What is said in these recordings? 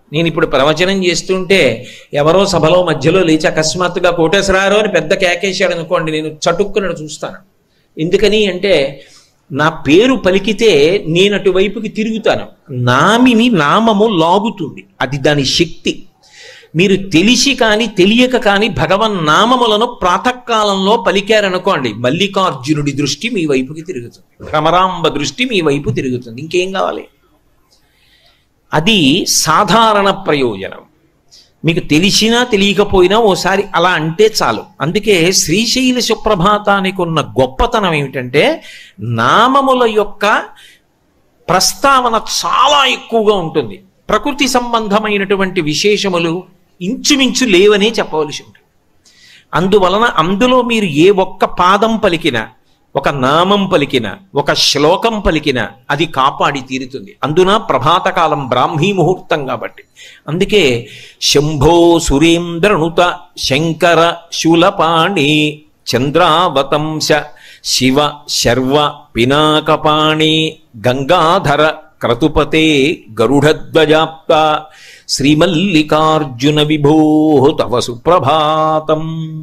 నేను ఇప్పుడు ప్రవచనం చేస్తుంటే ఎవరో సభలో మధ్యలో లేచి అకస్మాత్తుగా కోటేశ్వరారు అని పెద్ద కేకేశాడు అనుకోండి, నేను చటుక్కున చూస్తాను. ఎందుకని అంటే నా పేరు పలికితే నేను అటువైపుకి తిరుగుతాను. నామిని నామము లాగుతుంది, అది దాని శక్తి. మీరు తెలిసి కానీ తెలియక కానీ భగవన్నామములను ప్రాతకాలంలో పలికారనుకోండి, మల్లికార్జునుడి దృష్టి మీ వైపుకి తిరుగుతుంది, భ్రమరాంబ దృష్టి మీ వైపు తిరుగుతుంది. ఇంకేం కావాలి? అది సాధారణ ప్రయోజనం. మీకు తెలిసినా తెలియకపోయినా ఓసారి అలా అంటే చాలు. అందుకే శ్రీశైల సుప్రభాతానికి ఉన్న గొప్పతనం ఏమిటంటే నామముల యొక్క ప్రస్తావన చాలా ఎక్కువగా ఉంటుంది. ప్రకృతి సంబంధమైనటువంటి విశేషములు ఇంచుమించు లేవనే చెప్పవలసి ఉంటుంది. అందువలన అందులో మీరు ఏ ఒక్క పాదం పలికినా, ఒక నామం పలికిన, ఒక శ్లోకం పలికిన అది కాపాడి తీరుతుంది. అందున ప్రభాతకాలం బ్రాహ్మీ ముహూర్తం కాబట్టి. అందుకే శంభో సురేంద్రనుత శంకర శూలపాణి చంద్రావతంశ శివ శర్వ పినాకపాణి గంగాధర క్రతుపతే గరుడధ్వజాప్త శ్రీమల్లికార్జున విభో తవ సుప్రభాతం.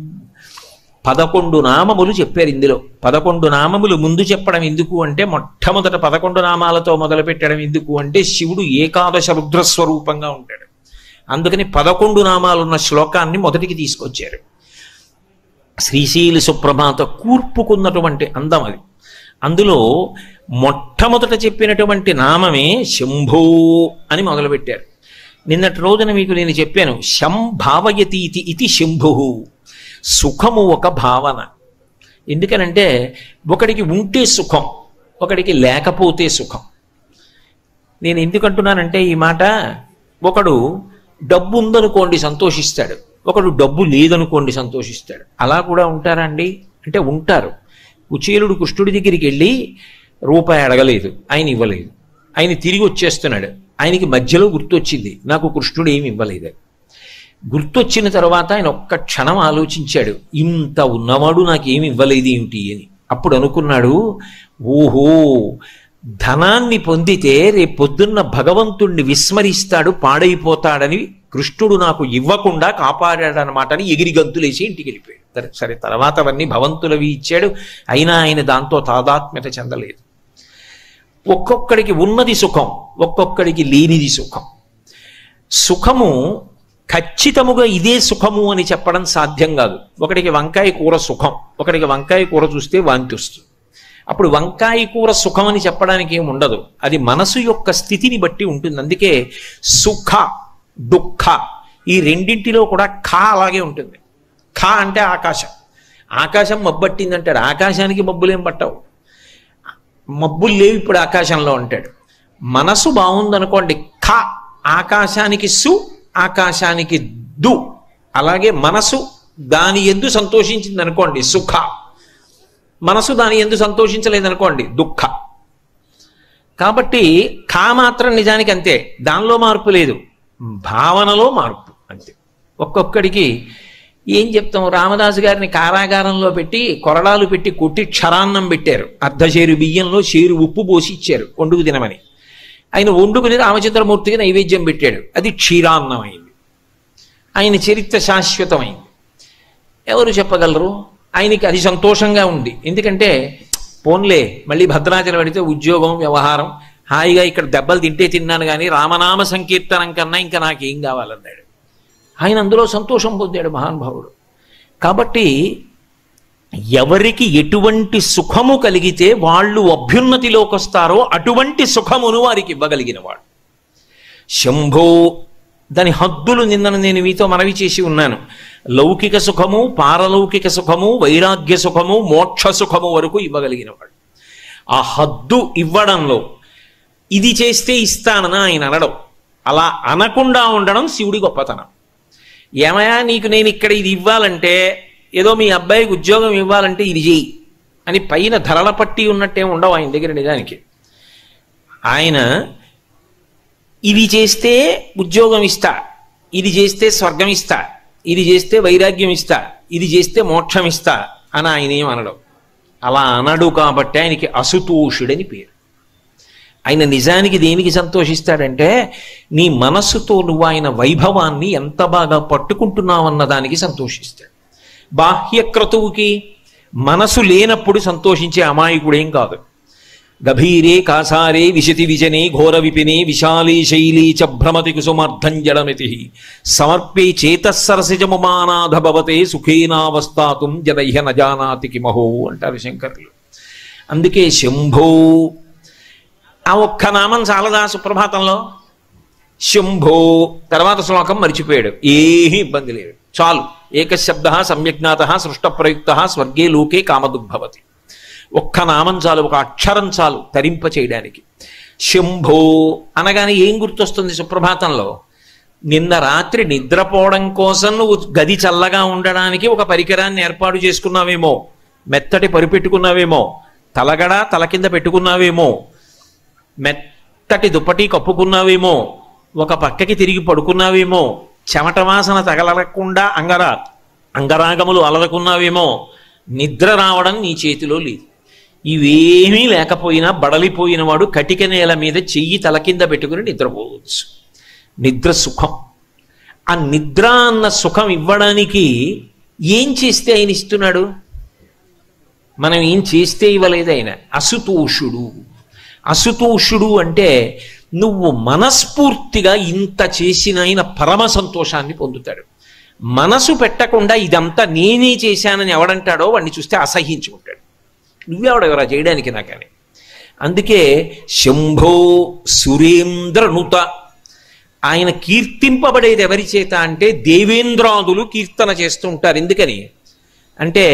11 నామములు చెప్పారు ఇందులో. 11 నామములు ముందు చెప్పడం ఎందుకు అంటే, మొట్టమొదట 11 నామాలతో మొదలు పెట్టడం ఎందుకు అంటే, శివుడు ఏకాదశ రుద్రస్వరూపంగా ఉంటాడు. అందుకని 11 నామాలున్న శ్లోకాన్ని మొదటికి తీసుకొచ్చారు. శ్రీశైల సుప్రభాత కూర్పుకున్నటువంటి అందం అది. అందులో మొట్టమొదట చెప్పినటువంటి నామమే శంభో అని మొదలుపెట్టారు. నిన్నటి రోజున మీకు నేను చెప్పాను, శం భావయతీతి ఇది శంభు. సుఖము ఒక భావన. ఎందుకనంటే ఒకడికి ఉంటే సుఖం, ఒకడికి లేకపోతే సుఖం. నేను ఎందుకంటున్నానంటే ఈ మాట, ఒకడు డబ్బు ఉందనుకోండి సంతోషిస్తాడు, ఒకడు డబ్బు లేదనుకోండి సంతోషిస్తాడు. అలా కూడా ఉంటారా అండి అంటే ఉంటారు. కుచేలుడు కృష్ణుడి దగ్గరికి వెళ్ళి రూపాయి అడగలేదు, ఆయన ఇవ్వలేదు. ఆయన తిరిగి వచ్చేస్తున్నాడు, ఆయనకి మధ్యలో గుర్తొచ్చింది, నాకు కృష్ణుడు ఏమి ఇవ్వలేదు. గుర్తొచ్చిన తర్వాత ఆయన ఒక్క క్షణం ఆలోచించాడు, ఇంత ఉన్నవాడు నాకేమి ఇవ్వలేదు ఏమిటి అని. అప్పుడు అనుకున్నాడు, ఓహో, ధనాన్ని పొందితే రేపు పొద్దున్న భగవంతుణ్ణి విస్మరిస్తాడు, పాడైపోతాడని కృష్ణుడు నాకు ఇవ్వకుండా కాపాడాడనమాట అని ఎగిరి గంతులేసి ఇంటికి వెళ్ళిపోయాడు. సరే, తర్వాత అవన్నీ భగవంతులవి ఇచ్చాడు, అయినా ఆయన దాంతో తాదాత్మ్యత చెందలేదు. ఒక్కొక్కడికి ఉన్నది సుఖం, ఒక్కొక్కడికి లేనిది సుఖం. సుఖము ఖచ్చితముగా ఇదే సుఖము అని చెప్పడం సాధ్యం కాదు. ఒకడికి వంకాయ కూర సుఖం, ఒకడికి వంకాయ కూర చూస్తే వాంతి వస్తుంది. అప్పుడు వంకాయ కూర సుఖం అని చెప్పడానికి ఏమి ఉండదు, అది మనసు యొక్క స్థితిని బట్టి ఉంటుంది. అందుకే సుఖ దుఃఖ ఈ రెండింటిలో కూడా ఖ అలాగే ఉంటుంది. ఖ అంటే ఆకాశం. ఆకాశం మబ్బట్టిందంటాడు, ఆకాశానికి మబ్బులేం పట్టవు, మబ్బులు లేవు ఇప్పుడు ఆకాశంలో అంటాడు. మనసు బాగుందనుకోండి, ఖ ఆకాశానికి సు, ఆకాశానికి దు. అలాగే మనసు దాని యందు సంతోషించింది అనుకోండి సుఖ, మనసు దాని యందు సంతోషించలేదనుకోండి దుఃఖ. కాబట్టి ఖా మాత్రం నిజానికి అంతే, దానిలో మార్పు లేదు, భావనలో మార్పు అంతే. ఒక్కొక్కడికి ఏం చెప్తాం, రామదాసు గారిని కారాగారంలో పెట్టి కొరడాలు పెట్టి కొట్టి క్షరాన్నం పెట్టారు, అర్ధశేరు బియ్యంలో షేరు ఉప్పు పోసి ఇచ్చారు వండుకు తినమని. ఆయన వండుకుని రామచంద్రమూర్తికి నైవేద్యం పెట్టాడు, అది క్షీరాన్నం అయింది. ఆయన చరిత్ర శాశ్వతమైంది. ఎవరు చెప్పగలరు? ఆయనకి అది సంతోషంగా ఉంది. ఎందుకంటే పోన్లే, మళ్ళీ భద్రాచలం పెడితే ఉద్యోగం వ్యవహారం, హాయిగా ఇక్కడ దెబ్బలు తింటే తిన్నాను కానీ రామనామ సంకీర్తనం కన్నా ఇంకా నాకేం కావాలన్నాడు. ఆయన అందులో సంతోషం పొందాడు మహానుభావుడు. కాబట్టి ఎవరికి ఎటువంటి సుఖము కలిగితే వాళ్ళు అభ్యున్నతిలోకి వస్తారో అటువంటి సుఖమును వారికి ఇవ్వగలిగిన వాడు శంభో. దాని హద్దులు నిన్న నేను మీతో మనవి చేసి ఉన్నాను. లౌకిక సుఖము, పారలౌకిక సుఖము, వైరాగ్య సుఖము, మోక్ష సుఖము వరకు ఇవ్వగలిగిన వాడు. ఆ హద్దు ఇవ్వడంలో ఇది చేస్తే ఇస్తానని ఆయన అనడం, అలా అనకుండా ఉండడం శివుడి గొప్పతనం. ఏమయ్యా నీకు నేను ఇక్కడ ఇది ఇవ్వాలంటే, ఏదో మీ అబ్బాయికి ఉద్యోగం ఇవ్వాలంటే ఇది చెయ్యి అని పైన ధరల పట్టి ఉన్నట్టే ఉండవు ఆయన దగ్గర. నిజానికి ఆయన ఇది చేస్తే ఉద్యోగం ఇస్తా, ఇది చేస్తే స్వర్గం ఇస్తా, ఇది చేస్తే వైరాగ్యం ఇస్తా, ఇది చేస్తే మోక్షం ఇస్తా అని ఆయన ఏమనడం. అలా అనడు కాబట్టి ఆయనకి అసుతోషుడని పేరు. ఆయన నిజానికి దేనికి సంతోషిస్తాడంటే నీ మనస్సుతో నువ్వు ఆయన వైభవాన్ని ఎంత బాగా పట్టుకుంటున్నావన్న దానికి సంతోషిస్తాడు. బాహ్య క్రతువుకి మనసు లేనప్పుడు సంతోషించే అమాయకుడేం కాదు. గభీరే కాసారే విశతి విజనే ఘోర విపినే విశాలీ శైలీ చ భ్రమతి కుసుమర్ధం జడమితి సమర్పే చేతస్సరసిజముమానాధ భవతే సుఖేనావస్థాతుం జనహ్య నజానాతి కిమహో అంటారు శంకరులు. అందుకే శంభో ఆ ఒక్క నామం చాలదా సుప్రభాతంలో? శంభో తర్వాత శ్లోకం మరిచిపోయాడు, ఏమీ ఇబ్బంది లేదు, చాలు. ఏకశబ్ద సమ్యజ్ఞాత సృష్టప్రయుక్త స్వర్గే లోకే కామదుగ్భవతి. ఒక్క నామం చాలు, ఒక అక్షరం చాలు తరింప చేయడానికి. శంభో అనగానే ఏం గుర్తొస్తుంది సుప్రభాతంలో? నిన్న రాత్రి నిద్రపోవడం కోసం నువ్వు గది చల్లగా ఉండడానికి ఒక పరికరాన్ని ఏర్పాటు చేసుకున్నావేమో, మెత్తటి పరిపెట్టుకున్నావేమో, తలగడ తల కింద పెట్టుకున్నావేమో, మెత్తటి దుప్పటి కప్పుకున్నావేమో, ఒక పక్కకి తిరిగి పడుకున్నావేమో, చెమట వాసన తగలకుండా అంగరాగములు అలరకున్నావేమో, నిద్ర రావడం నీ చేతిలో లేదు. ఇవేమీ లేకపోయినా బడలిపోయిన వాడు కటిక నేల మీద చెయ్యి తల కింద పెట్టుకుని నిద్రపోవచ్చు. నిద్ర సుఖం. ఆ నిద్ర అన్న సుఖం ఇవ్వడానికి ఏం చేస్తే ఆయన ఇస్తున్నాడు? మనం ఏం చేస్తే ఇవ్వలేదు ఆయన. అసుతోషుడు. అసుతోషుడు అంటే నువ్వు మనస్ఫూర్తిగా ఇంత చేసిన ఆయన పరమ సంతోషాన్ని పొందుతాడు. మనసు పెట్టకుండా ఇదంతా నేనే చేశానని ఎవడంటాడో వాడిని చూస్తే అసహించుకుంటాడు. నువ్వెవడెవరా చేయడానికి నాకని. అందుకే శంభో సురేంద్రనుత. ఆయన కీర్తింపబడేది ఎవరి చేత అంటే దేవేంద్రాదులు కీర్తన చేస్తూ ఉంటారు. ఎందుకని అంటే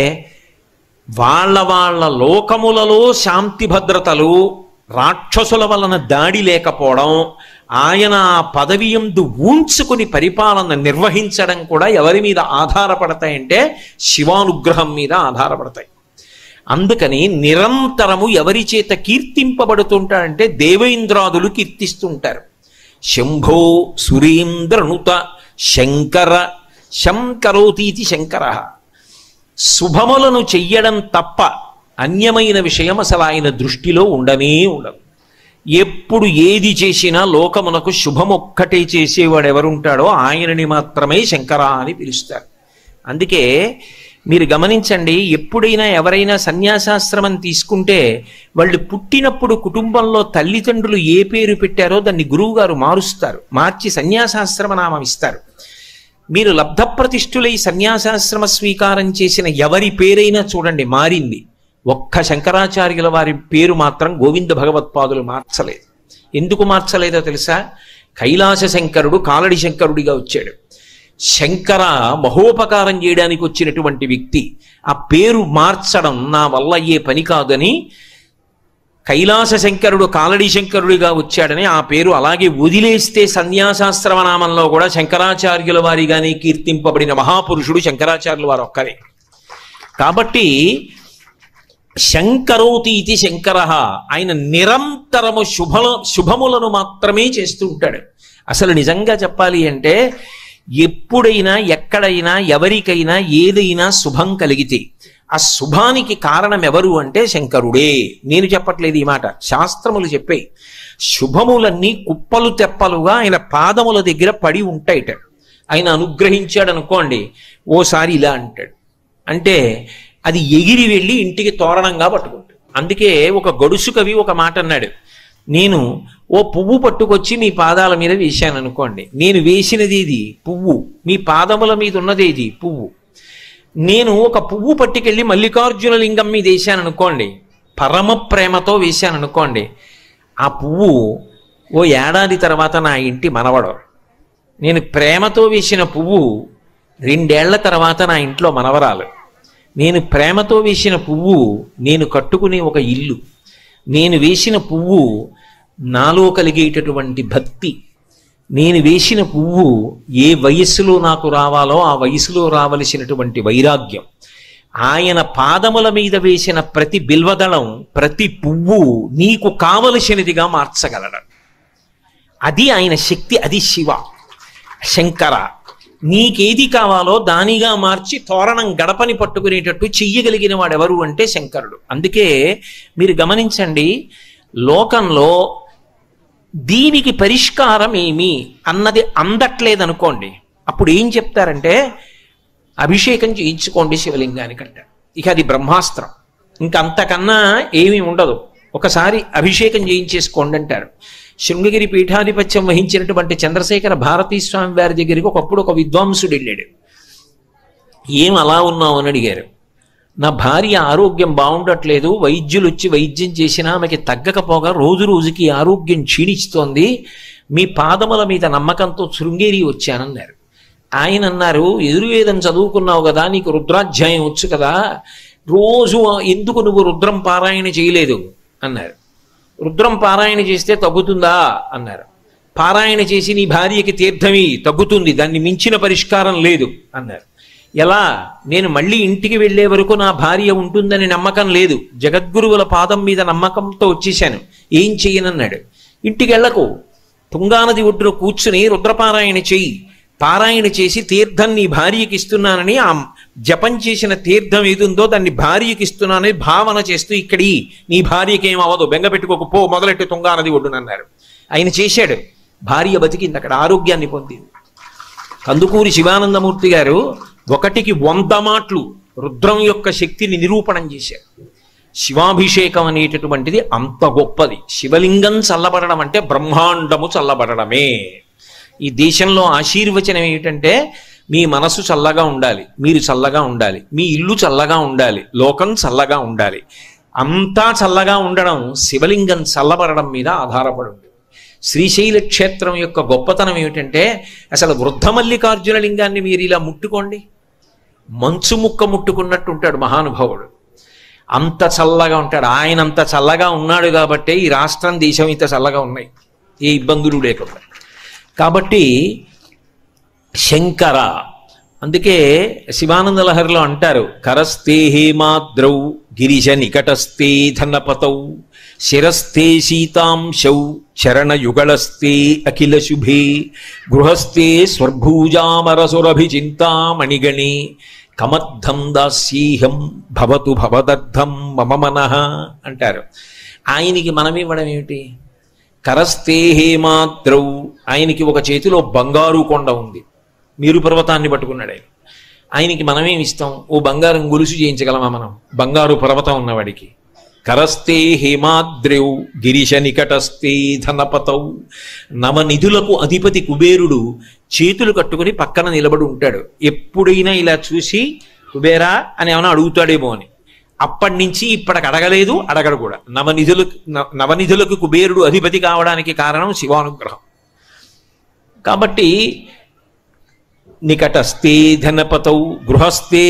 వాళ్ళ లోకములలో శాంతి భద్రతలు, రాక్షసుల వలన దాడి లేకపోవడం, ఆయన పదవి యందు ఊంచుకుని పరిపాలన నిర్వహించడం కూడా ఎవరి మీద ఆధారపడతాయంటే శివానుగ్రహం మీద ఆధారపడతాయి. అందుకని నిరంతరము ఎవరి చేత కీర్తింపబడుతుంటాడంటే దేవేంద్రాదులు కీర్తిస్తుంటారు. శంభో సురేంద్రనుత శంకర. శంకరోతీతి శంకర. శుభములను చెయ్యడం తప్ప అన్యమైన విషయం అసలు ఆయన దృష్టిలో ఉండనే ఉండదు. ఎప్పుడు ఏది చేసినా లోకమునకు శుభమొక్కటే చేసేవాడు ఎవరుంటాడో ఆయనని మాత్రమే శంకర అని పిలుస్తారు. అందుకే మీరు గమనించండి, ఎప్పుడైనా ఎవరైనా సన్యాసాశ్రమం తీసుకుంటే వాళ్ళు పుట్టినప్పుడు కుటుంబంలో తల్లిదండ్రులు ఏ పేరు పెట్టారో దాన్ని గురువుగారు మారుస్తారు, మార్చి సన్యాసాశ్రమ నామం ఇస్తారు. మీరు లబ్ధప్రతిష్ఠులై సన్యాసాశ్రమ స్వీకారం చేసిన ఎవరి పేరైనా చూడండి మారింది. ఒక్క శంకరాచార్యుల వారి పేరు మాత్రం గోవింద భగవత్పాదులు మార్చలేదు. ఎందుకు మార్చలేదో తెలుసా? కైలాస శంకరుడు కాలడి శంకరుడిగా వచ్చాడు. శంకర మహోపకారం చేయడానికి వచ్చినటువంటి వ్యక్తి. ఆ పేరు మార్చడం నా వల్ల అయ్యే పని కాదని కైలాస శంకరుడు కాలడి శంకరుడిగా వచ్చాడని ఆ పేరు అలాగే వదిలేస్తే సన్యాసాశ్రమనామంలో కూడా శంకరాచార్యుల వారిగానే కీర్తింపబడిన మహాపురుషుడు శంకరాచార్యుల వారు ఒక్కరే. కాబట్టి శంకరోతి ఇది శంకర. ఆయన నిరంతరము శుభములను మాత్రమే చేస్తూ ఉంటాడు. అసలు నిజంగా చెప్పాలి అంటే ఎప్పుడైనా ఎక్కడైనా ఎవరికైనా ఏదైనా శుభం కలిగితే ఆ శుభానికి కారణం ఎవరు అంటే శంకరుడే. నేను చెప్పట్లేదు ఈ మాట, శాస్త్రములు చెప్పాయి. శుభములన్నీ కుప్పలు తెప్పలుగా ఆయన పాదముల దగ్గర పడి ఉంటాయిట. ఆయన అనుగ్రహించాడు అనుకోండి, ఓసారి ఇలా అంటాడు అంటే అది ఎగిరి వెళ్ళి ఇంటికి తోరణంగా పట్టుకుంటాడు. అందుకే ఒక గడుసు కవి ఒక మాట అన్నాడు, నేను ఓ పువ్వు పట్టుకొచ్చి మీ పాదాల మీద వేశాను అనుకోండి, నేను వేసినది ఇది పువ్వు, మీ పాదముల మీద ఉన్నది ఇది పువ్వు. నేను ఒక పువ్వు పట్టుకెళ్ళి మల్లికార్జున లింగం మీద వేశాను అనుకోండి, పరమ ప్రేమతో వేశాను అనుకోండి, ఆ పువ్వు ఓ ఏడాది తర్వాత నా ఇంటి మనవడు. నేను ప్రేమతో వేసిన పువ్వు 2 ఏళ్ల తర్వాత నా ఇంట్లో మనవరాలు. నేను ప్రేమతో వేసిన పువ్వు నేను కట్టుకునే ఒక ఇల్లు. నేను వేసిన పువ్వు నాలో కలిగేటటువంటి భక్తి. నేను వేసిన పువ్వు ఏ వయస్సులో నాకు రావాలో ఆ వయసులో రావలసినటువంటి వైరాగ్యం. ఆయన పాదముల మీద వేసిన ప్రతి బిల్వదళం, ప్రతి పువ్వు నీకు కావలసినదిగా మార్చగలడు. అది ఆయన శక్తి, అది శివ శంకర. నీకేది కావాలో దానిగా మార్చి తోరణం గడపని పట్టుకునేటట్టు చెయ్యగలిగిన వాడెవరు అంటే శంకరుడు. అందుకే మీరు గమనించండి, లోకంలో దీనికి పరిష్కారం ఏమి అన్నది అందట్లేదనుకోండి, అప్పుడు ఏం చెప్తారంటే అభిషేకం చేయించుకోండి శివలింగానికి అంటారు. ఇక అది బ్రహ్మాస్త్రం, ఇంకంతకన్నా ఏమీ ఉండదు. ఒకసారి అభిషేకం చేయించేసుకోండి అంటారు. శృంగగిరి పీఠాధిపత్యం వహించినటువంటి చంద్రశేఖర భారతీ స్వామి వారి దగ్గరికి ఒకప్పుడు ఒక విద్వాంసుడు వెళ్ళాడు. ఏం అలా ఉన్నావు అని అడిగారు. నా భార్య ఆరోగ్యం బాగుండట్లేదు, వైద్యులు వచ్చి వైద్యం చేసినా ఆమెకి తగ్గకపోగా రోజు రోజుకి ఆరోగ్యం క్షీణిస్తోంది, మీ పాదముల మీద నమ్మకంతో శృంగేరి వచ్చానన్నారు. ఆయన అన్నారు, ఎదుర్వేదం చదువుకున్నావు కదా, నీకు రుద్రాధ్యాయం వచ్చు కదా, రోజు ఎందుకు నువ్వు రుద్రం పారాయణ చేయలేదు అన్నారు. రుద్రం పారాయణ చేస్తే తగ్గుతుందా అన్నారు. పారాయణ చేసి నీ భార్యకి తీర్థమి తగ్గుతుంది, దాన్ని మించిన పరిష్కారం లేదు అన్నారు. ఎలా? నేను మళ్ళీ ఇంటికి వెళ్లే వరకు నా భార్య ఉంటుందని నమ్మకం లేదు, జగద్గురువుల పాదం మీద నమ్మకంతో వచ్చేశాను, ఏం చెయ్యనన్నాడు. ఇంటికి వెళ్ళకు, తుంగానది ఒడ్డున కూర్చుని రుద్రపారాయణ చెయ్యి, పారాయణ చేసి తీర్థం నీ భార్యకి ఇస్తున్నానని, ఆ జపం చేసిన తీర్థం ఏదుందో దాన్ని భార్యకి ఇస్తున్నానని భావన చేస్తూ ఇక్కడి నీ భార్యకి ఏం అవ్వదు, బెంగ పెట్టుకోకు, పో మొదలెట్టి తుంగానది ఒడ్డునన్నారు. ఆయన చేశాడు, భార్య బతికింది, అక్కడ ఆరోగ్యాన్ని పొందింది. కందుకూరి శివానందమూర్తి గారు 1కి 100 మాటలు రుద్రం యొక్క శక్తిని నిరూపణం చేశారు. శివాభిషేకం అనేటటువంటిది అంత గొప్పది. శివలింగం చల్లబడడం అంటే బ్రహ్మాండము చల్లబడడమే. ఈ దేశంలో ఆశీర్వచనం ఏమిటంటే మీ మనసు చల్లగా ఉండాలి, మీరు చల్లగా ఉండాలి, మీ ఇల్లు చల్లగా ఉండాలి, లోకం చల్లగా ఉండాలి. అంతా చల్లగా ఉండడం శివలింగం చల్లబడడం మీద ఆధారపడి ఉంది. శ్రీశైల క్షేత్రం యొక్క గొప్పతనం ఏమిటంటే అసలు వృద్ధ మల్లికార్జున లింగాన్ని మీరు ఇలా ముట్టుకోండి, మంచు ముక్క ముట్టుకున్నట్టు ఉంటాడు మహానుభావుడు. అంత చల్లగా ఉంటాడు. ఆయన అంత చల్లగా ఉన్నాడు కాబట్టే ఈ రాష్ట్రం దేశం ఇంత చల్లగా ఉన్నాయి, ఏ ఇబ్బందులు లేకుండా. కాబట్టి శంకర, అందుకే శివానంద లహరిలో అంటారు, కరస్తే హేమాద్రౌ గిరిజ నికటస్తే ధనపతౌ శిరస్థే శీతాంశౌ చరణయుగళస్తే అఖిల శుభే గృహస్థే స్వర్భూజామరసురభిచింతామణిగణే కమర్థం దాస్యేహం భవతు భవదర్థం మమ మనః అంటారు. ఆయనకి మనం ఇవ్వడం ఏమిటి? కరస్తే హేమాద్రౌ, ఆయనకి ఒక చేతిలో బంగారు కొండ ఉంది, మేరు పర్వతాన్ని పట్టుకున్నాడు ఆయన. ఆయనకి మనమేమి ఇస్తాం? ఓ బంగారం గొలుసు చేయించగలమా మనం బంగారు పర్వతం ఉన్నవాడికి? కరస్తే హేమాద్రౌ గిరిశ నికటస్తే ధనపతౌ, నవనిధులకు అధిపతి కుబేరుడు చేతులు కట్టుకుని పక్కన నిలబడి ఉంటాడు. ఎప్పుడైనా ఇలా చూసి కుబేరా అని ఏమైనా అడుగుతాడేమో అని. అప్పటి నుంచి ఇప్పటికి అడగలేదు, అడగడు కూడా. నవనిధులకు కుబేరుడు అధిపతి కావడానికి కారణం శివానుగ్రహం. కాబట్టి నికటస్తే ధనపతౌ గృహస్థే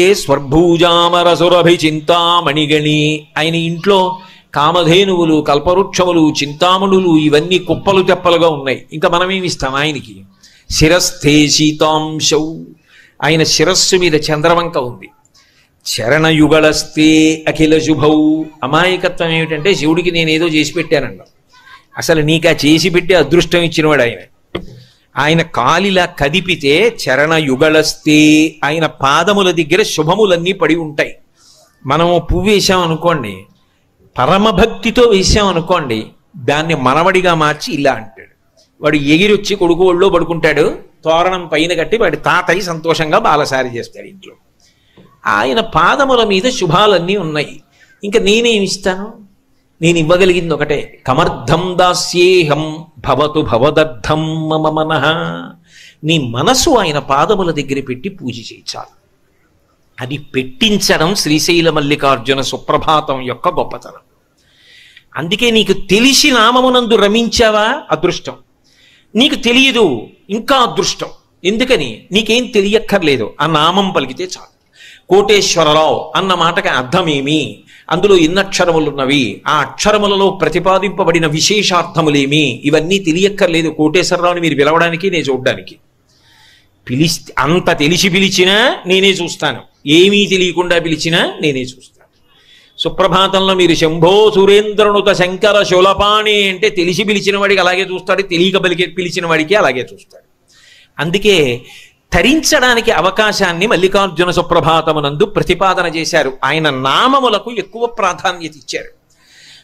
స్వర్భూజామరసురభిచింతామణిగణి, ఆయన ఇంట్లో కామధేనువులు, కల్పవృక్షములు, చింతామణులు ఇవన్నీ కుప్పలు తెప్పలుగా ఉన్నాయి. ఇంకా మనమేమిస్తాం ఆయనకి? శిరస్థే శీతాంశౌ, ఆయన శిరస్సు మీద చంద్రవంక ఉంది. చరణయుగళస్తే అఖిల శుభౌ, అమాయకత్వం ఏమిటంటే శివుడికి నేనేదో చేసి పెట్టానన్నా, అసలు నీకా చేసి పెట్టే అదృష్టం ఇచ్చినవాడు ఆయన. ఆయన కాలిలా కదిపితే చరణయుగళస్తే, ఆయన పాదముల దగ్గర శుభములన్నీ పడి ఉంటాయి. మనము పువ్వు వేసామనుకోండి, పరమభక్తితో వేసామనుకోండి, దాన్ని మనవడిగా మార్చి ఇలా అంటాడు. వాడు ఎగిరొచ్చి కొడుకు ఒళ్ళో పడుకుంటాడు, తోరణం పైన కట్టి వాడి తాతయ్య సంతోషంగా బాలసారి చేస్తాడు ఇంట్లో. ఆయన పాదముల మీద శుభాలన్నీ ఉన్నాయి. ఇంకా నేనేమిస్తాను? నేను ఇవ్వగలిగింది ఒకటే, కమర్థం దాస్యేహం భవతు భవదర్థం మమ మనః. నీ మనసు ఆయన పాదముల దగ్గర పెట్టి పూజ చేయించాలి. అది పెట్టించడం శ్రీశైల మల్లికార్జున సుప్రభాతం యొక్క గొప్పతనం. అందుకే నీకు తెలిసి నామమునందు రమించావా అదృష్టం, నీకు తెలియదు ఇంకా అదృష్టం. ఎందుకని? నీకేం తెలియక్కర్లేదు, ఆ నామం పలికితే చాలు. కోటేశ్వరరావు అన్న మాటకి అర్థమేమి, అందులో ఎన్ని అక్షరములున్నవి, ఆ అక్షరములలో ప్రతిపాదింపబడిన విశేషార్థములేమి, ఇవన్నీ తెలియక్కర్లేదు కోటేశ్వరరావుని మీరు పిలవడానికి, నేను చూడ్డానికి. అంత తెలిసి పిలిచినా నేనే చూస్తాను, ఏమీ తెలియకుండా పిలిచినా నేనే చూస్తాను. సుప్రభాతంలో మీరు శంభో సురేంద్రనుత శంకర శూలపాణి అంటే తెలిసి పిలిచిన వాడికి అలాగే చూస్తాడు, తెలియక పిలిచిన వాడికి అలాగే చూస్తాడు. అందుకే తరించడానికి అవకాశాన్ని మల్లికార్జున సుప్రభాతమునందు ప్రతిపాదన చేశారు. ఆయన నామములకు ఎక్కువ ప్రాధాన్యత ఇచ్చారు.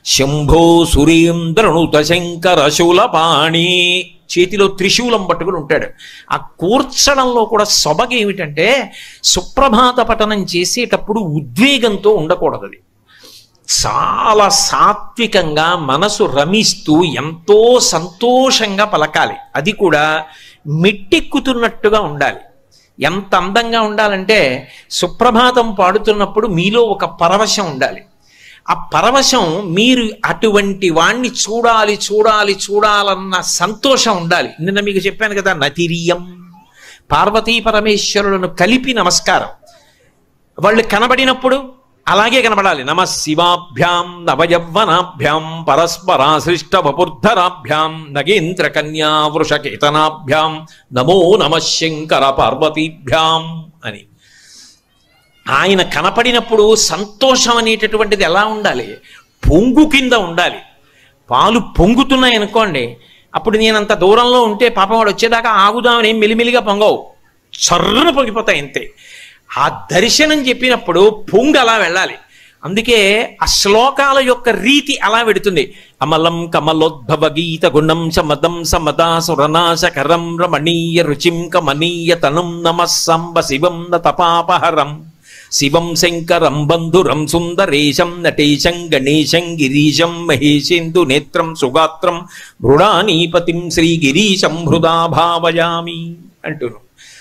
శంభో సురేంద్రనుత శంకర శూలపాణి, చేతిలో త్రిశూలం పట్టుకుని ఉంటాడు. ఆ కూర్చడంలో కూడా సొబగేమిటంటే సుప్రభాత పఠనం చేసేటప్పుడు ఉద్వేగంతో ఉండకూడదు. అది చాలా సాత్వికంగా మనసు రమిస్తూ ఎంతో సంతోషంగా పలకాలి. అది కూడా మెట్టెక్కుతున్నట్టుగా ఉండాలి. ఎంత అందంగా ఉండాలంటే సుప్రభాతం పాడుతున్నప్పుడు మీలో ఒక పరవశం ఉండాలి. ఆ పరవశం మీరు అటువంటి వాణ్ణి చూడాలి చూడాలి చూడాలన్న సంతోషం ఉండాలి. నిన్న మీకు చెప్పాను కదా, నతిరియం పార్వతీ పరమేశ్వరులను కలిపి నమస్కారం. వాళ్ళు కనబడినప్పుడు అలాగే కనబడాలి. నమ శివాభ్యాం నవయవ్వనాభ్యాం పరస్పరాశ్లిష్ట వపుర్ధరాభ్యాం నగేంద్ర కన్యా వృషకేతనాభ్యాం నమో నమ శంకర పార్వతీభ్యాం అని. ఆయన కనపడినప్పుడు సంతోషం అనేటటువంటిది ఎలా ఉండాలి? పొంగు కింద ఉండాలి. పాలు పొంగుతున్నాయి అనుకోండి, అప్పుడు నేను అంత దూరంలో ఉంటే పాపం వాడు వచ్చేదాకా ఆగుదామని మెలిమెలిగా పొంగవు, చర్రున పొంగిపోతాయి అంతే. ఆ దర్శనం చెప్పినప్పుడు పొంగు అలా వెళ్ళాలి. అందుకే ఆ శ్లోకాల యొక్క రీతి అలా పెడుతుంది. అమలం కమలోద్భవ గీత గుణం సమదం సమదాసురనాశకరం రమణీయ రుచిం కమనీయ తనం నమ సంబ శివం నతపాపహరం శివం శంకరం బంధురం సుందరేశం నటేశం గణేశం గిరీశం మహేశేందు నేత్రం సుగాత్రం మృడానీపతిం శ్రీగిరీశం హృదా భావయామి అంటున్నారు.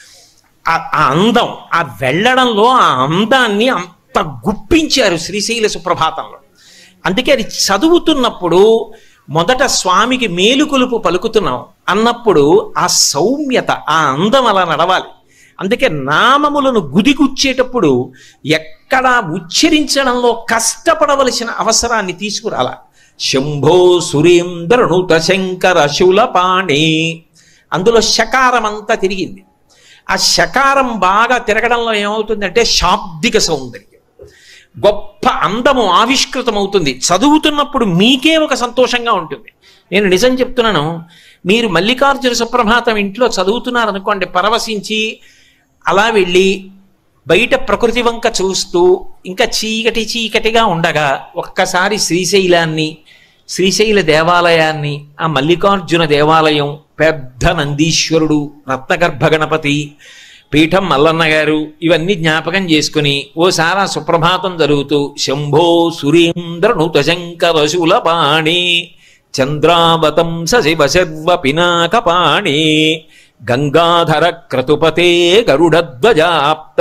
ఆ అందం, ఆ వెళ్ళడంలో ఆ అందాన్ని అంత గుప్పించారు శ్రీశైల సుప్రభాతంలో. అందుకే అది చదువుతున్నప్పుడు మొదట స్వామికి మేలుకొలుపు పలుకుతున్నాం అన్నప్పుడు ఆ సౌమ్యత, ఆ అందం అలా నడవాలి. అందుకే నామములను గుదిగుచ్చేటప్పుడు ఎక్కడా ఉచ్చరించడంలో కష్టపడవలసిన అవసరాన్ని తీసుకురాల. శంభో సురేంద్రనుత శంకర శూలపాణి, అందులో శకారం అంతా తిరిగింది. ఆ శకారం బాగా తిరగడంలో ఏమవుతుందంటే శాబ్దిక సౌందర్యం, గొప్ప అందము ఆవిష్కృతమవుతుంది. చదువుతున్నప్పుడు మీకే ఒక సంతోషంగా ఉంటుంది. నేను నిజం చెప్తున్నాను, మీరు మల్లికార్జున సుప్రభాతం ఇంట్లో చదువుతున్నారనుకోండి, పరవశించి అలా వెళ్ళి బయట ప్రకృతి వంక చూస్తూ ఇంకా చీకటి చీకటిగా ఉండగా ఒక్కసారి శ్రీశైలాన్ని, శ్రీశైల దేవాలయాన్ని, ఆ మల్లికార్జున దేవాలయం, పెద్ద నందీశ్వరుడు, రత్నగర్భ గణపతి పీఠం మల్లన్న గారు, ఇవన్నీ జ్ఞాపకం చేసుకుని ఓసారి ఆ సుప్రభాతం జరుగుతూ శంభో సురేంద్రనుత శంకర శూలపాణి చంద్రావతం శివ శర్వ పినాకపాణి గంగాధర క్రతుపతే గరుడధ్వజాప్త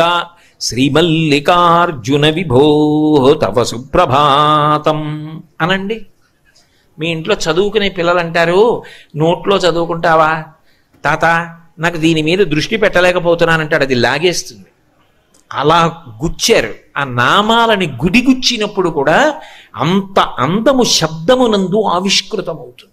శ్రీమల్లికార్జున విభో తవ సుప్రభాతం అనండి. మీ ఇంట్లో చదువుకునే పిల్లలు అంటారు, నోట్లో చదువుకుంటావా తాత, నాకు దీని మీద దృష్టి పెట్టలేకపోతున్నానంటాడు, అది లాగేస్తుంది. అలా గుచ్చారు. ఆ నామాలని గుడిగుచ్చినప్పుడు కూడా అంత అందము శబ్దమునందు ఆవిష్కృతమవుతుంది.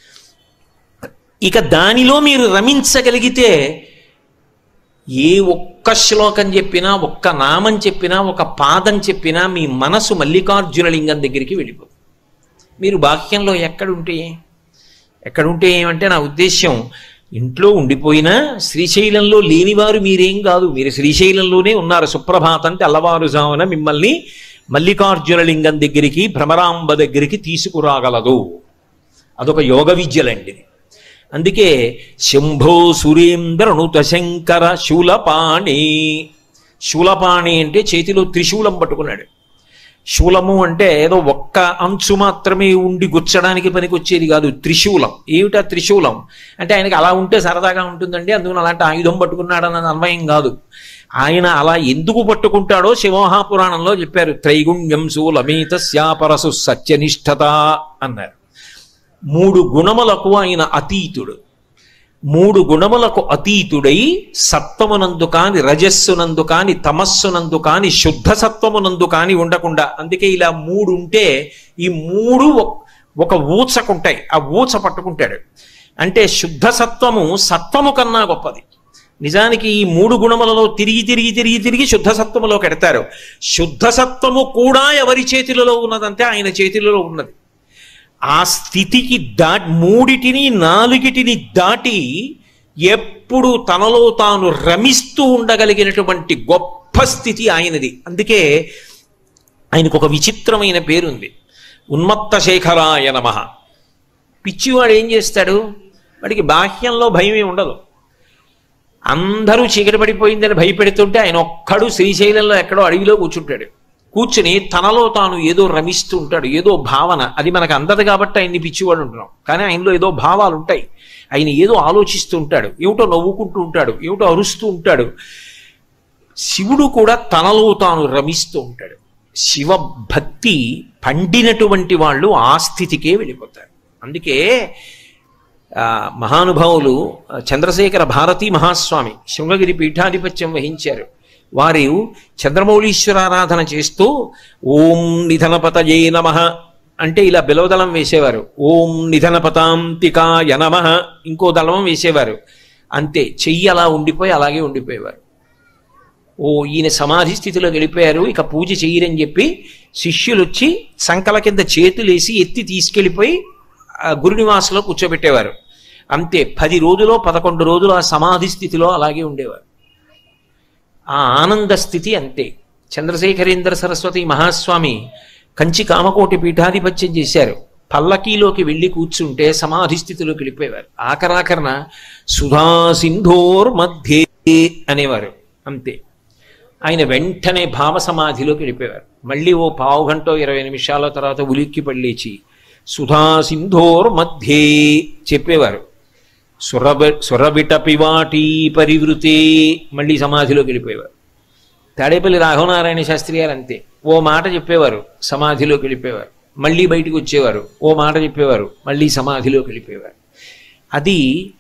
ఇక దానిలో మీరు రమించగలిగితే ఏ ఒక్క శ్లోకం చెప్పినా, ఒక్క నామం చెప్పినా, ఒక పాదం చెప్పినా మీ మనసు మల్లికార్జున లింగం దగ్గరికి వెళ్ళిపోతుంది. మీరు బాహ్యంలో ఎక్కడుంటే ఏమంటే, నా ఉద్దేశ్యం ఇంట్లో ఉండిపోయినా శ్రీశైలంలో లేనివారు మీరేం కాదు, మీరు శ్రీశైలంలోనే ఉన్నారు. సుప్రభాతం తెల్లవారుజామున మిమ్మల్ని మల్లికార్జున లింగం దగ్గరికి, భ్రమరాంబ దగ్గరికి తీసుకురాగలదు. అదొక యోగ విద్యలండి. అందుకే శంభో సురేంద్రనుత శంకర శూలపాణి. శూలపాణి అంటే చేతిలో త్రిశూలం పట్టుకున్నాడు. శూలము అంటే ఏదో ఒక్క అంచు మాత్రమే ఉండి గుచ్చడానికి పనికొచ్చేది కాదు, త్రిశూలం. ఏమిటా త్రిశూలం అంటే, ఆయనకి అలా ఉంటే సరదాగా ఉంటుందండి, అందుకని అలాంటి ఆయుధం పట్టుకున్నాడన్నది అన్వయం కాదు. ఆయన అలా ఎందుకు పట్టుకుంటాడో శివమహాపురాణంలో చెప్పారు. త్రైగుణ్యం శూలమేతస్యాపరసు సత్యనిష్టత అన్నారు. 3 గుణములకు ఆయన అతీతుడు. 3 గుణములకు అతీతుడై సత్వమునందు కాని, రజస్సునందు కాని, తమస్సునందు కాని, శుద్ధ సత్వమునందు కాని ఉండకుండా. అందుకే ఇలా 3 ఉంటే ఈ 3 ఒక ఊచకుంటాయి, ఆ ఊచ పట్టుకుంటాడు. అంటే శుద్ధ సత్వము సత్వము కన్నా గొప్పది. నిజానికి ఈ 3 గుణములలో తిరిగి శుద్ధ సత్వములోకి ఎడతారు. శుద్ధ సత్వము కూడా ఎవరి చేతిలో ఉన్నదంటే ఆయన చేతిలో ఉన్నది. ఆ స్థితికి మూడిటిని 4టిని దాటి ఎప్పుడు తనలో తాను రమిస్తూ ఉండగలిగినటువంటి గొప్ప స్థితి ఆయనది. అందుకే ఆయనకు ఒక విచిత్రమైన పేరుంది. ఉన్మత్త శేఖరాయ నమః. పిచ్చివాడు ఏం చేస్తాడు? వాడికి బాహ్యంలో భయమే ఉండదు. అందరూ చీకటి పడిపోయిందని భయపెడుతుంటే ఆయన ఒక్కడు శ్రీశైలంలో ఎక్కడో అడవిలో కూర్చుంటాడు. కూర్చుని తనలో తాను ఏదో రమిస్తూ ఉంటాడు, ఏదో భావన. అది మనకు అందదు కాబట్టి ఆయన్ని పిచ్చివాడు ఉంటున్నాం, కానీ ఆయనలో ఏదో భావాలు ఉంటాయి. ఆయన ఏదో ఆలోచిస్తూ ఉంటాడు, ఏమిటో నవ్వుకుంటూ ఉంటాడు, ఏమిటో అరుస్తూ ఉంటాడు. శివుడు కూడా తనలో తాను రమిస్తూ ఉంటాడు. శివభక్తి పండినటువంటి వాళ్ళు ఆ స్థితికే వెళ్ళిపోతారు. అందుకే మహానుభావులు చంద్రశేఖర భారతీ మహాస్వామి శృంగగిరి పీఠాధిపత్యం వహించారు. వారు చంద్రమౌళీశ్వరారాధన చేస్తూ ఓం నిధనపతయే నమః అంటే ఇలా బిలవదళం వేసేవారు. ఓం నిధనపతాంతికాయ నమః ఇంకో దళం వేసేవారు. అంతే, చెయ్యి అలా ఉండిపోయి అలాగే ఉండిపోయేవారు. ఓ ఈయన సమాధి స్థితిలో వెళ్ళిపోయారు, ఇక పూజ చెయ్యరని చెప్పి శిష్యులు వచ్చి సంకల కింద చేతులేసి ఎత్తి తీసుకెళ్ళిపోయి గురునివాసంలో కూర్చోబెట్టేవారు. అంతే, 10 రోజులో 11 రోజులు ఆ సమాధి స్థితిలో అలాగే ఉండేవారు. ఆ ఆనంద స్థితి అంతే. చంద్రశేఖరేంద్ర సరస్వతి మహాస్వామి కంచి కామకోటి పీఠాధిపత్యం చేశారు. పల్లకీలోకి వెళ్ళి కూర్చుంటే సమాధి స్థితిలోకి వెళ్ళిపోయేవారు. ఆఖరాఖరణ సుధా సింధోర్ మధ్యే అనేవారు. అంతే, ఆయన వెంటనే భావ సమాధిలోకి వెళ్ళిపోయేవారు. మళ్ళీ ఓ పావు గంట 20 నిమిషాల తర్వాత ఉలిక్కి పడలేచి సుధా సింధోర్ మధ్యే చెప్పేవారు. సురబిట పివాటి పరివృతే మళ్ళీ సమాధిలోకి వెళ్ళిపోయేవారు. తాడేపల్లి రాఘవనారాయణ శాస్త్రి గారు అంతే, ఓ మాట చెప్పేవారు, సమాధిలోకి వెళ్ళిపోయేవారు. మళ్ళీ బయటకు వచ్చేవారు, ఓ మాట చెప్పేవారు, మళ్ళీ సమాధిలోకి వెళ్ళిపోయేవారు. అది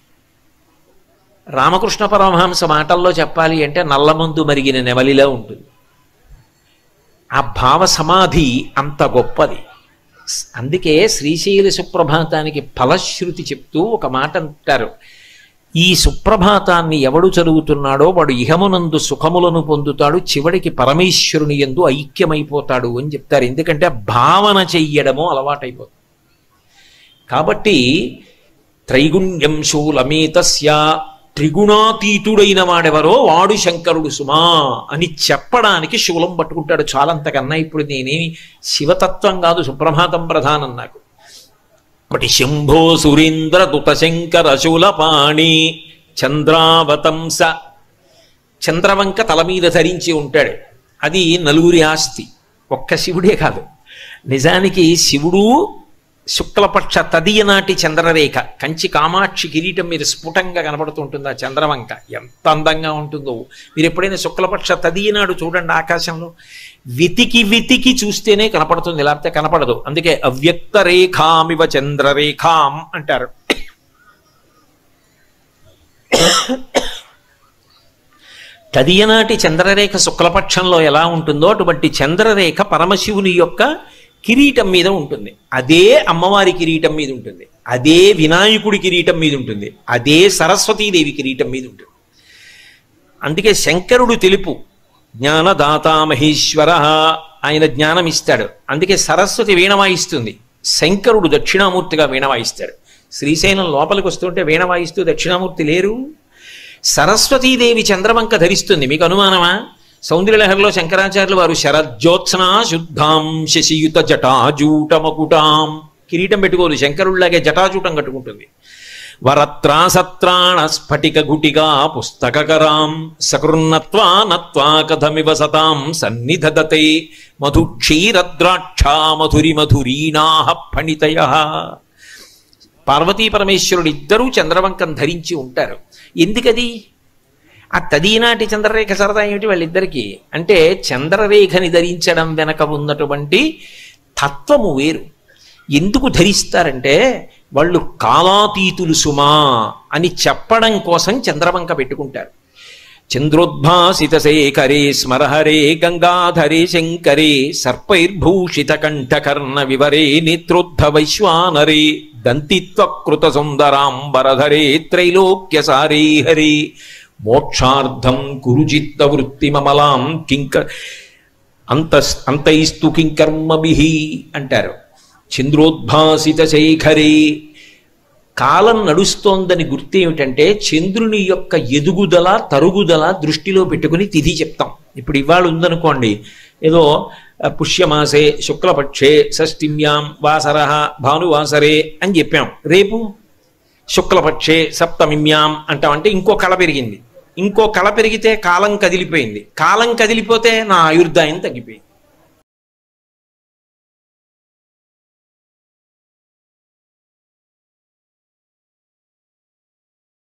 రామకృష్ణ పరమహంస మాటల్లో చెప్పాలి అంటే నల్లమందు మరిగిన నెమలిలా ఉంటుంది. ఆ భావ సమాధి అంత గొప్పది. అందుకే శ్రీశైల సుప్రభాతానికి ఫలశ్రుతి చెప్తూ ఒక మాట అంటారు, ఈ సుప్రభాతాన్ని ఎవడు చదువుతున్నాడో వాడు ఇహమునందు సుఖములను పొందుతాడు, చివరికి పరమేశ్వరుని యందు ఐక్యమైపోతాడు అని చెప్తారు. ఎందుకంటే భావన చెయ్యడము అలవాటైపోతుంది. కాబట్టి త్రైగుణ్యం శూలమేతస్య, త్రిగుణాతీతుడైన వాడెవరో వాడు శంకరుడు సుమా అని చెప్పడానికి శూలం పట్టుకుంటాడు. చాలంతకన్నా ఇప్పుడు నేనేమి శివతత్వం కాదు, సుప్రభాతం ప్రధానం నాకు. ఒకటి శంభో సురేంద్ర దుత శంకర శూలపాణి చంద్రావతంస, చంద్రవంక తల మీద ధరించి ఉంటాడు. అది నలుగురి ఆస్తి, ఒక్క శివుడే కాదు. నిజానికి శివుడు శుక్లపక్ష తదియనాటి చంద్రరేఖ కంచి కామాక్షి కిరీటం మీద స్ఫుటంగా కనబడుతుంటుంది. ఆ చంద్రవంక ఎంత అందంగా ఉంటుందో. మీరు ఎప్పుడైనా శుక్లపక్ష తదియనాడు చూడండి ఆకాశంలో, వెతికి వెతికి చూస్తేనే కనపడుతుంది, లేకపోతే కనపడదు. అందుకే అవ్యక్త రేఖామివ చంద్రరేఖాం అంటారు. తదియనాటి చంద్రరేఖ శుక్లపక్షంలో ఎలా ఉంటుందో అటువంటి చంద్రరేఖ పరమశివుని యొక్క కిరీటం మీద ఉంటుంది. అదే అమ్మవారి కిరీటం మీద ఉంటుంది, అదే వినాయకుడి కిరీటం మీద ఉంటుంది, అదే సరస్వతీదేవి కిరీటం మీద ఉంటుంది. అందుకే శంకరుడు తెలుపు, జ్ఞానదాత మహేశ్వర, ఆయన జ్ఞానం ఇస్తాడు. అందుకే సరస్వతి వీణ వాయిస్తుంది, శంకరుడు దక్షిణామూర్తిగా వీణ వాయిస్తాడు. శ్రీశైలం లోపలికి వస్తుంటే వీణ వాయిస్తూ దక్షిణామూర్తి లేరు. సరస్వతీదేవి చంద్రవంక ధరిస్తుంది. మీకు అనుమానమా? సౌందర్యలహరిలో శంకరాచార్యులు వారు శరజ్యోత్సనా శుద్ధాం శశియుత జటాజూటమకుటాం, కిరీటం పెట్టుకోరు, శంకరుల్లాగే జటాజూటం కట్టుకుంటుంది. వరత్రాసత్రాణ స్ఫటిక గుటిగా పుస్తకరాం సకృన్నత్వా నత్వా కథమివ సతాం సన్నిధదతే మధు క్షీరద్రాక్షా మధురి మధురీనాః ఫణితయః. పార్వతీ పరమేశ్వరుడు ఇద్దరూ చంద్రవంకం ధరించి ఉంటారు. ఎందుకది? ఆ తదీనాటి చంద్రరేఖ సరదా ఏమిటి వాళ్ళిద్దరికీ అంటే, చంద్రరేఖని ధరించడం వెనక ఉన్నటువంటి తత్వము వేరు. ఎందుకు ధరిస్తారంటే వాళ్ళు కాలాతీతులు సుమా అని చెప్పడం కోసం చంద్రవంక పెట్టుకుంటారు. చంద్రోద్భాసిత శేఖరే స్మరహరే గంగాధరే శంకరే సర్పైర్భూషిత కంఠకర్ణ వివరే నేత్రోద్ధ వైశ్వానరే దంతిత్వకృత సుందరాంబరధరే త్రైలోక్యసారే హరే మోక్షార్థం కురుచిత్త వృత్తిమమలాం అంతైస్తు కింకర్మభిః అంటారు. చంద్రోద్భాసిత శేఖరే, కాలం నడుస్తోందని గుర్తు ఏమిటంటే చంద్రుని యొక్క ఎదుగుదల తరుగుదల దృష్టిలో పెట్టుకుని తిథి చెప్తాం. ఇప్పుడు ఇవాళ ఉందనుకోండి, ఏదో పుష్యమాసే శుక్లపక్షే షష్ఠిమ్యాం వాసర భానువాసరే అని చెప్పాం. రేపు శుక్లపక్షే సప్తమిమ్యాం అంటాం. అంటే ఇంకో కళ పెరిగింది. ఇంకో కళ పెరిగితే కాలం కదిలిపోయింది. కాలం కదిలిపోతే నా ఆయుర్దాయం తగ్గిపోయింది.